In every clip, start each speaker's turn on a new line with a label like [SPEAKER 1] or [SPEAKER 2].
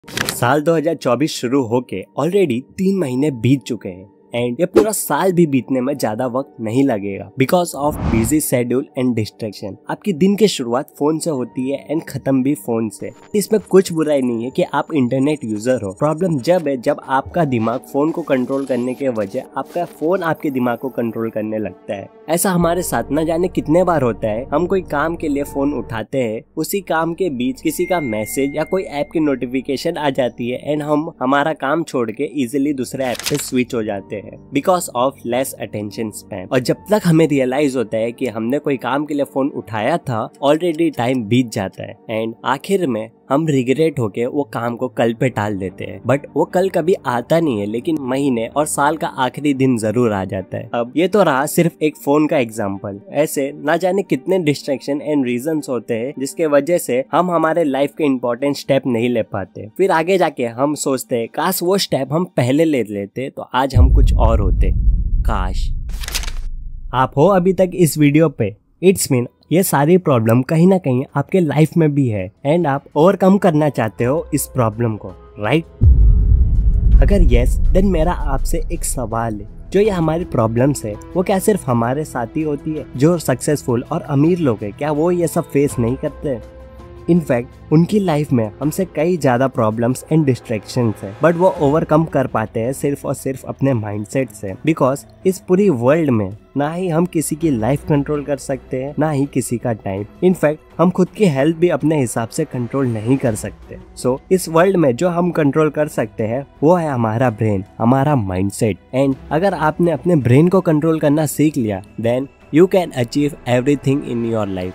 [SPEAKER 1] साल 2024 शुरू होके ऑलरेडी 3 महीने बीत चुके हैं एंड ये पूरा साल भी बीतने में ज्यादा वक्त नहीं लगेगा because of busy schedule and distraction. आपकी दिन की शुरुआत फोन से होती है एंड खत्म भी फोन से। इसमें कुछ बुराई नहीं है कि आप इंटरनेट यूजर हो। प्रॉब्लम जब है जब आपका दिमाग फोन को कंट्रोल करने के वजह आपका फोन आपके दिमाग को कंट्रोल करने लगता है। ऐसा हमारे साथ न जाने कितने बार होता है। हम कोई काम के लिए फोन उठाते हैं, उसी काम के बीच किसी का मैसेज या कोई ऐप की नोटिफिकेशन आ जाती है एंड हम हमारा काम छोड़ के इजिली दूसरे ऐप पे स्विच हो जाते हैं because of less attention span. और जब तक हमें रियलाइज होता है कि हमने कोई काम के लिए फोन उठाया था, ऑलरेडी टाइम बीत जाता है एंड आखिर में हम रिग्रेट होके वो काम को कल पे टाल देते हैं। बट वो कल कभी आता नहीं है, लेकिन महीने और साल का आखिरी दिन जरूर आ जाता है। अब ये तो रहा सिर्फ एक फोन का एग्जाम्पल। ऐसे ना जाने कितने डिस्ट्रैक्शन एंड रीजंस होते हैं जिसके वजह से हम हमारे लाइफ के इम्पोर्टेंट स्टेप नहीं ले पाते। फिर आगे जाके हम सोचते हैं काश वो स्टेप हम पहले ले लेते तो आज हम कुछ और होते। काश आप हो अभी तक इस वीडियो पे, इट्स मीन ये सारी प्रॉब्लम कहीं ना कहीं आपके लाइफ में भी है एंड आप ओवरकम करना चाहते हो इस प्रॉब्लम को, राइट? अगर यस, देन मेरा आपसे एक सवाल है, जो ये हमारी प्रॉब्लम्स है वो क्या सिर्फ हमारे साथ ही होती है? जो सक्सेसफुल और अमीर लोग हैं क्या वो ये सब फेस नहीं करते? इनफैक्ट उनकी लाइफ में हमसे कई ज्यादा प्रॉब्लम्स एंड डिस्ट्रैक्शंस है, बट वो ओवरकम कर पाते हैं सिर्फ और सिर्फ अपने माइंडसेट से। बिकॉज इस पूरी वर्ल्ड में ना ही हम किसी की लाइफ कंट्रोल कर सकते हैं, ना ही किसी का टाइम। इनफैक्ट हम खुद की हेल्थ भी अपने हिसाब से कंट्रोल नहीं कर सकते। सो इस वर्ल्ड में जो हम कंट्रोल कर सकते हैं वो है हमारा ब्रेन, हमारा माइंडसेट। एंड अगर आपने अपने ब्रेन को कंट्रोल करना सीख लिया, then you can achieve everything in your life.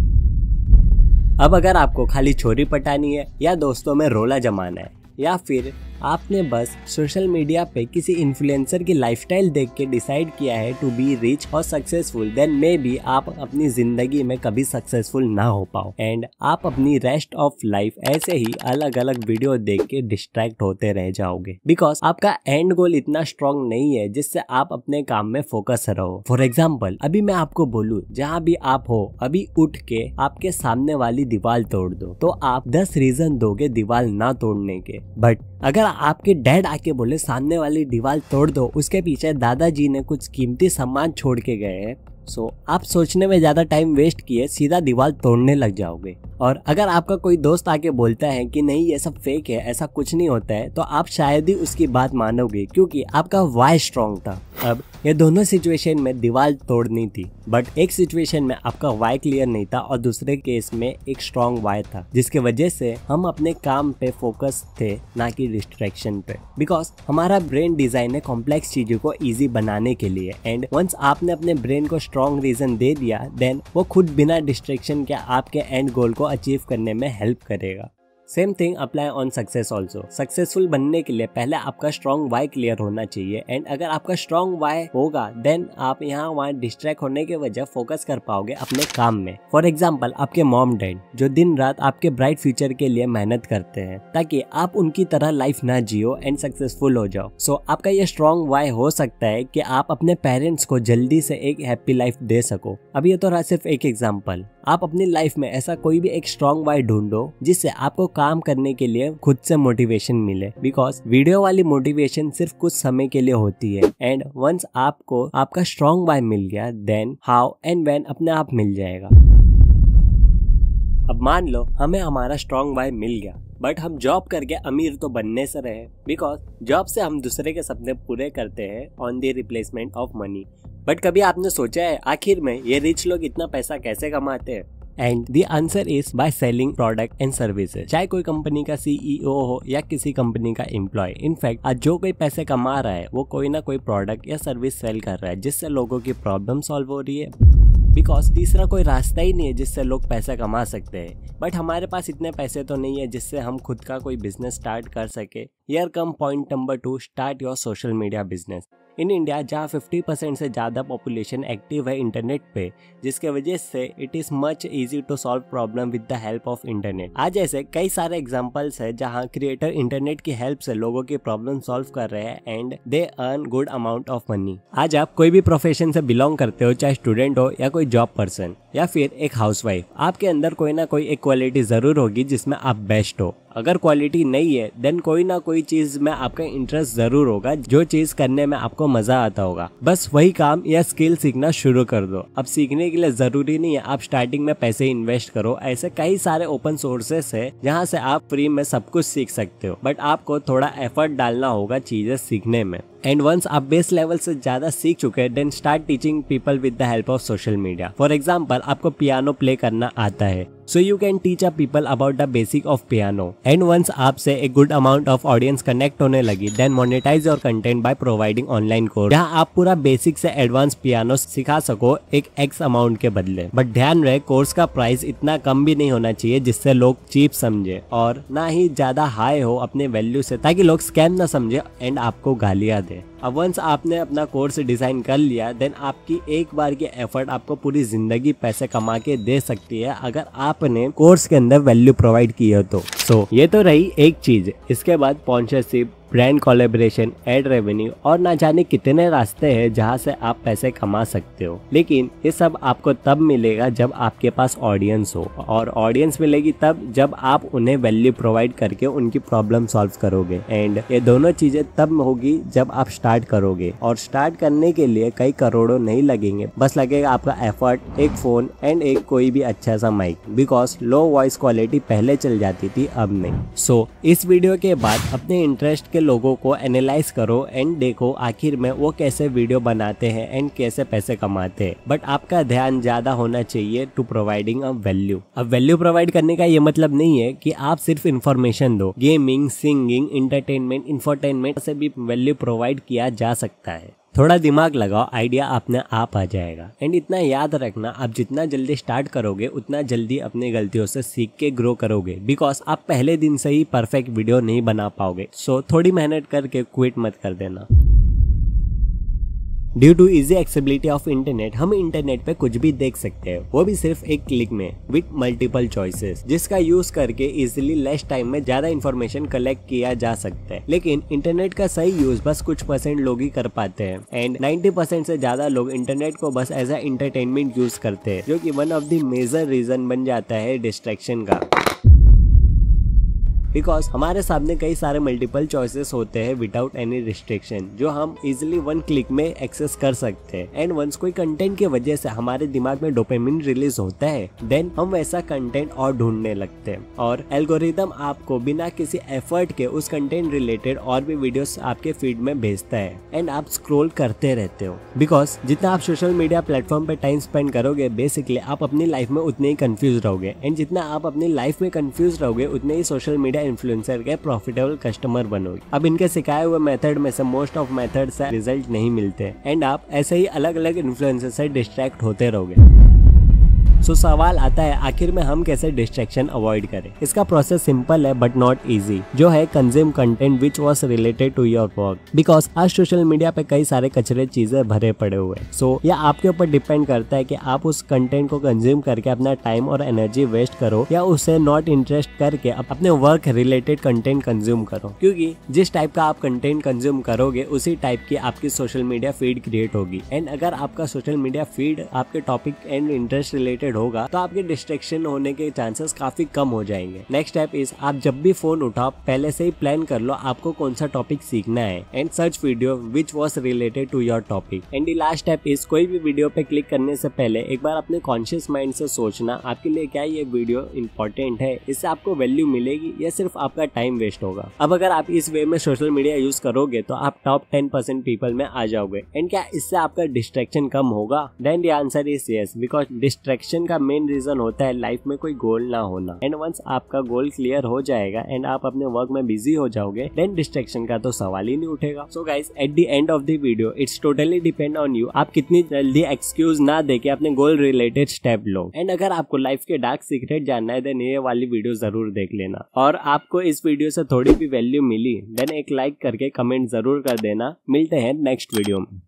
[SPEAKER 1] अब अगर आपको खाली छोरी पटानी है या दोस्तों में रोला जमाना है, या फिर आपने बस सोशल मीडिया पे किसी इन्फ्लुएंसर की लाइफस्टाइल देख के डिसाइड किया है टू बी रिच और सक्सेसफुल, देन मे बी आप अपनी जिंदगी में कभी सक्सेसफुल ना हो पाओ एंड आप अपनी रेस्ट ऑफ लाइफ ऐसे ही अलग अलग वीडियो देख के डिस्ट्रैक्ट होते रह जाओगे। बिकॉज आपका एंड गोल इतना स्ट्रॉन्ग नहीं है जिससे आप अपने काम में फोकस रहो। फॉर एग्जाम्पल, अभी मैं आपको बोलूँ जहाँ भी आप हो, अभी उठ के आपके सामने वाली दीवार तोड़ दो, तो आप 10 रीजन दोगे दीवार ना तोड़ने के। बट अगर आपके डैड आके बोले सामने वाली दीवार तोड़ दो, उसके पीछे दादाजी ने कुछ कीमती सामान छोड़ के गए हैं, सो आप सोचने में ज्यादा टाइम वेस्ट किए सीधा दीवार तोड़ने लग जाओगे। और अगर आपका कोई दोस्त आके बोलता है कि नहीं ये सब फेक है, ऐसा कुछ नहीं होता है, तो आप शायद ही उसकी बात मानोगे क्योंकि आपका वाई स्ट्रॉन्ग था। अब ये दोनों सिचुएशन में दीवार तोड़नी थी, बट एक सिचुएशन में आपका वाई क्लियर नहीं था और दूसरे केस में एक स्ट्रॉन्ग वाई था, जिसके वजह से हम अपने काम पे फोकस थे ना कि डिस्ट्रैक्शन पे। बिकॉज हमारा ब्रेन डिजाइन है कॉम्प्लेक्स चीजों को इजी बनाने के लिए एंड वंस आपने अपने ब्रेन को स्ट्रॉन्ग रीजन दे दिया, देन वो खुद बिना डिस्ट्रैक्शन के आपके एंड गोल को अचीव करने में हेल्प करेगा। Same thing apply on success also. Successful बनने के लिए पहले आपका स्ट्रॉन्ग वाई क्लियर होना चाहिए एंड अगर आपका स्ट्रॉन्ग वाई होगा, देन आप यहाँ वहाँ डिस्ट्रैक्ट होने के वजह फोकस कर पाओगे अपने काम में। फॉर एग्जाम्पल, आपके मॉम डैड जो दिन रात आपके ब्राइट फ्यूचर के लिए मेहनत करते हैं ताकि आप उनकी तरह लाइफ ना जियो एंड सक्सेसफुल हो जाओ। सो आपका ये स्ट्रॉन्ग वाई हो सकता है कि आप अपने पेरेंट्स को जल्दी से एक हैप्पी लाइफ दे सको। अब ये तो रहा सिर्फ एक एग्जाम्पल। आप अपनी लाइफ में ऐसा कोई भी एक स्ट्रॉन्ग वाई ढूंढो जिससे आपको काम करने के लिए खुद से मोटिवेशन मिले। बिकॉज वीडियो वाली मोटिवेशन सिर्फ कुछ समय के लिए होती है एंड वंस आपको आपका स्ट्रॉन्ग वाई मिल गया, देन हाउ एंड व्हेन अपने आप मिल जाएगा। अब मान लो हमें हमारा स्ट्रॉन्ग वाई मिल गया, बट हम जॉब करके अमीर तो बनने से रहे। बिकॉज जॉब से हम दूसरे के सपने पूरे करते हैं on the replacement of money. But कभी आपने सोचा है आखिर में ये रिच लोग इतना पैसा कैसे कमाते हैं? And the answer is by selling product and services. चाहे कोई कंपनी का सीईओ हो या किसी कंपनी का एम्प्लॉय, इनफैक्ट आज जो कोई पैसे कमा रहा है वो कोई ना कोई प्रोडक्ट या सर्विस सेल कर रहा है जिससे लोगों की प्रॉब्लम सॉल्व हो रही है। बिकॉज तीसरा कोई रास्ता ही नहीं है जिससे लोग पैसा कमा सकते हैं। बट हमारे पास इतने पैसे तो नहीं है जिससे हम खुद का कोई बिजनेस स्टार्ट कर सके। Here come point number 2, start your social media business. In India जहाँ 50% से ज़्यादा पॉपुलेशन एक्टिव है इंटरनेट पे, जिसके वजह से it is much easy to solve problem with the help of internet. आज ऐसे कई सारे एग्जांपल्स है जहाँ क्रिएटर इंटरनेट की हेल्प से लोगों की प्रॉब्लम सॉल्व कर रहे हैं and they earn good amount of money. आज आप कोई भी प्रोफेशन से बिलोंग करते हो, चाहे स्टूडेंट हो या कोई जॉब पर्सन या फिर एक हाउसवाइफ, आपके अंदर कोई ना कोई एक क्वालिटी जरूर होगी जिसमें आप बेस्ट हो। अगर क्वालिटी नहीं है देन कोई ना कोई चीज में आपका इंटरेस्ट जरूर होगा, जो चीज करने में आपको मजा आता होगा। बस वही काम या स्किल सीखना शुरू कर दो। अब सीखने के लिए जरूरी नहीं है आप स्टार्टिंग में पैसे इन्वेस्ट करो, ऐसे कई सारे ओपन सोर्सेस है जहाँ से आप फ्री में सब कुछ सीख सकते हो, बट आपको थोड़ा एफर्ट डालना होगा चीजें सीखने में। एंड वंस आप बेस लेवल से ज्यादा सीख चुके हैं then start teaching people with the help of social media. For example आपको पियानो प्ले करना आता है, so you can teach a people about the basic of piano. And once आपसे एक good amount of audience connect होने लगी then monetize your content by providing online course, जहाँ आप पूरा बेसिक से एडवांस पियानो सिखा सको एक एक्स अमाउंट के बदले। बट ध्यान रहे कोर्स का प्राइस इतना कम भी नहीं होना चाहिए जिससे लोग चीप समझे, और ना ही ज्यादा हाई हो अपने वैल्यू से ताकि लोग स्कैम ना समझे एंड आपको गालियां दे। अब वंस आपने अपना कोर्स डिजाइन कर लिया देन आपकी एक बार की एफर्ट आपको पूरी जिंदगी पैसे कमा के दे सकती है अगर आपने कोर्स के अंदर वैल्यू प्रोवाइड की हो तो। सो ये तो रही एक चीज। इसके बाद sponsorship, brand collaboration, ad revenue और ना जाने कितने रास्ते हैं जहां से आप पैसे कमा सकते हो। लेकिन ये सब आपको तब मिलेगा जब आपके पास ऑडियंस हो, और ऑडियंस मिलेगी तब जब आप उन्हें वैल्यू प्रोवाइड करके उनकी प्रॉब्लम सॉल्व करोगे। एंड ये दोनों चीजें तब होगी जब आप स्टार्ट करोगे, और स्टार्ट करने के लिए कई करोड़ों नहीं लगेंगे, बस लगेगा आपका एफर्ट, एक फोन एंड एक कोई भी अच्छा सा mic, because low voice quality पहले चल जाती थी अब नहीं। सो इस वीडियो के बाद अपने इंटरेस्ट लोगों को एनालाइज करो एंड देखो आखिर में वो कैसे वीडियो बनाते हैं एंड कैसे पैसे कमाते हैं। बट आपका ध्यान ज्यादा होना चाहिए टू प्रोवाइडिंग अ वैल्यू। अब वैल्यू प्रोवाइड करने का ये मतलब नहीं है कि आप सिर्फ इन्फॉर्मेशन दो। गेमिंग, सिंगिंग, इंटरटेनमेंट, इंफोटेनमेंट से भी वैल्यू प्रोवाइड किया जा सकता है। थोड़ा दिमाग लगाओ, आइडिया अपने आप आ जाएगा। एंड इतना याद रखना, आप जितना जल्दी स्टार्ट करोगे उतना जल्दी अपनी गलतियों से सीख के ग्रो करोगे, बिकॉज आप पहले दिन से ही परफेक्ट वीडियो नहीं बना पाओगे। सो थोड़ी मेहनत करके क्विट मत कर देना। Due to easy accessibility of internet हम इंटरनेट पे कुछ भी देख सकते हैं, वो भी सिर्फ एक क्लिक में विद मल्टीपल चॉइसेस, जिसका यूज करके इजीली लेस टाइम में ज्यादा इंफॉर्मेशन कलेक्ट किया जा सकता है। लेकिन इंटरनेट का सही यूज बस कुछ % लोग ही कर पाते हैं, एंड 90% से ज्यादा लोग इंटरनेट को बस एज अ एंटरटेनमेंट यूज करते हैं, जो कि one of the major reason बन जाता है डिस्ट्रैक्शन का। बिकॉज हमारे सामने कई सारे मल्टीपल चॉइसेस होते हैं विदाउट एनी रिस्ट्रिक्शन, जो हम इजिली वन क्लिक में एक्सेस कर सकते हैं। एंड वंस कोई कंटेंट की वजह से हमारे दिमाग में डोपामिन रिलीज होता है देन हम वैसा कंटेंट और ढूंढने लगते हैं, और एल्गोरिदम आपको बिना किसी एफर्ट के उस कंटेंट रिलेटेड और भी वीडियोस आपके फीड में भेजता है, एंड आप स्क्रॉल करते रहते हो। बिकॉज जितना आप सोशल मीडिया प्लेटफॉर्म पे टाइम स्पेंड करोगे बेसिकली आप अपनी लाइफ में उतने ही कंफ्यूज रहोगे, एंड जितना आप अपनी लाइफ में कंफ्यूज रहोगे उतने ही सोशल मीडिया इन्फ्लुएंसर के प्रॉफिटेबल कस्टमर बनोगे। अब इनके सिखाए हुए मेथड में से मोस्ट ऑफ मेथड से रिजल्ट नहीं मिलते, एंड आप ऐसे ही अलग अलग इन्फ्लुएंसर से डिस्ट्रैक्ट होते रहोगे। सो सवाल आता है आखिर में हम कैसे डिस्ट्रैक्शन अवॉइड करें। इसका प्रोसेस सिंपल है बट नॉट इजी, जो है consume content which was related to your work. Because आज सोशल मीडिया पे कई सारे कचरे चीजें भरे पड़े हुए हैं। सो यह आपके ऊपर डिपेंड करता है कि आप उस कंटेंट को कंज्यूम करके अपना टाइम और एनर्जी वेस्ट करो, या उसे नॉट इंटरेस्ट करके अपने वर्क रिलेटेड कंटेंट कंज्यूम करो। क्योंकि जिस टाइप का आप कंटेंट कंज्यूम करोगे उसी टाइप की आपकी सोशल मीडिया फीड क्रिएट होगी, एंड अगर आपका सोशल मीडिया फीड आपके टॉपिक एंड इंटरेस्ट रिलेटेड होगा तो आपके डिस्ट्रैक्शन होने के चांसेस काफी कम हो जाएंगे। नेक्स्ट स्टेप इज आप जब भी फोन उठाओ पहले से ही प्लान कर लो आपको कौन सा टॉपिक सीखना है, and search video which was related to your topic. And last step is कोई भी वीडियो पे क्लिक करने से पहले एक बार अपने कॉन्शियस माइंड से सोचना आपके लिए क्या ये वीडियो इंपॉर्टेंट है, इससे आपको वैल्यू मिलेगी या सिर्फ आपका टाइम वेस्ट होगा। अब अगर आप इस वे में सोशल मीडिया यूज करोगे तो आप टॉप 10% पीपल में आ जाओगे, एंड क्या इससे आपका डिस्ट्रैक्शन कम होगा? Then the answer is yes, because distraction का मेन रीजन होता है लाइफ में कोई गोल ना होना। एंड वंस आपका गोल क्लियर हो जाएगा एंड आप अपने वर्क में बिजी हो जाओगे देन डिस्ट्रैक्शन का तो सवाल ही नहीं उठेगा। So guys at the end of the video it's totally depend on you, आप कितनी जल्दी एक्सक्यूज ना देके अपने गोल रिलेटेड स्टेप लो। एंड अगर आपको लाइफ के डार्क सीक्रेट जानना है देन ये वाली वीडियो जरूर देख लेना, और आपको इस वीडियो से थोड़ी भी वैल्यू मिली देन एक लाइक करके कमेंट जरूर कर देना। मिलते हैं नेक्स्ट वीडियो में।